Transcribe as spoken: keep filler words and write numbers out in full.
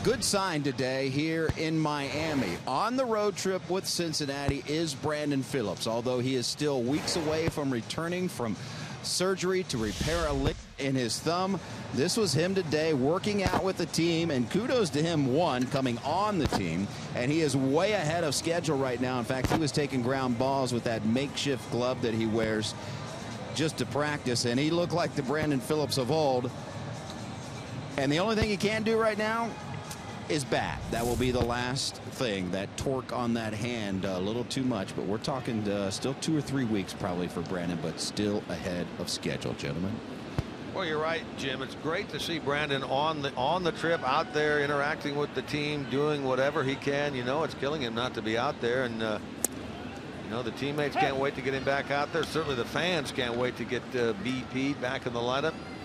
good sign today here in Miami. On the road trip with Cincinnati is Brandon Phillips, although he is still weeks away from returning from surgery to repair a lick in his thumb. This was him today working out with the team, and kudos to him, one, coming on the team, and he is way ahead of schedule right now. In fact, he was taking ground balls with that makeshift glove that he wears just to practice, and he looked like the Brandon Phillips of old. And the only thing he can do right now is bat. That will be the last thing. That torque on that hand, a little too much, but we're talking uh, still two or three weeks probably for Brandon, but still ahead of schedule, gentlemen. Well, you're right, Jim. It's great to see Brandon on the on the trip, out there interacting with the team, doing whatever he can. You know, it's killing him not to be out there, and uh, you know, the teammates can't wait to get him back out there. Certainly the fans can't wait to get uh, B P back in the lineup.